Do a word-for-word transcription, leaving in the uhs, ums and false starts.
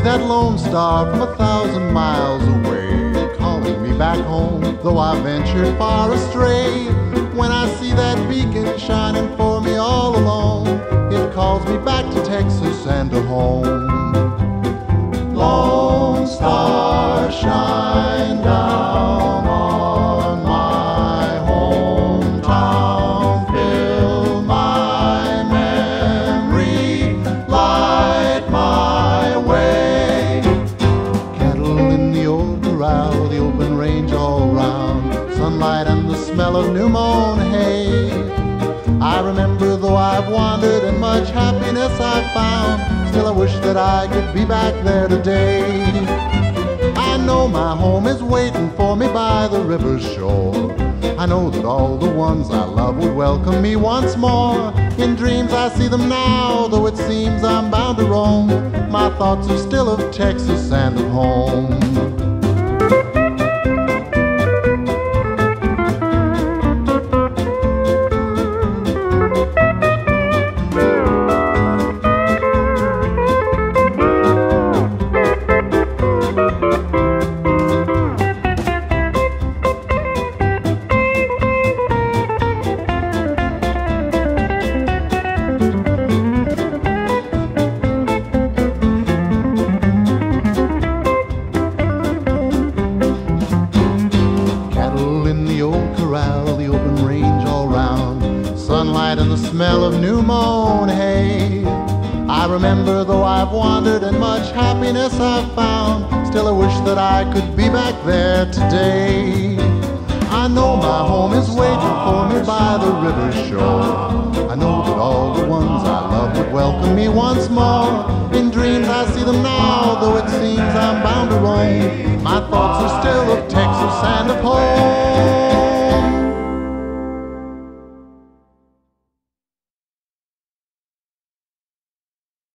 see that lone star from a thousand miles away, calling me back home, though I ventured far astray. When I see that beacon shining for me all alone, it calls me back to Texas and to home. Lone star, shine down on my hometown, fill my memory, light my way. Cattle in the old corral, the open range all round, sunlight and the smell of new mown hay. I remember, though I've wandered and much happiness I've found, still I wish that I could be back there today. I know my home is waiting for me by the river's shore. I know that all the ones I love would welcome me once more. In dreams I see them now, though it seems I'm bound to roam. My thoughts are still of Texas and of home. The open range all round, sunlight and the smell of new mown hay. I remember, though I've wandered and much happiness I've found, still I wish that I could be back there today. I know my home is waiting for me by the river's shore. I know that all the ones I love would welcome me once more. In dreams I see them now, though it seems I'm bound to roam. My thoughts are still of Texas and of home.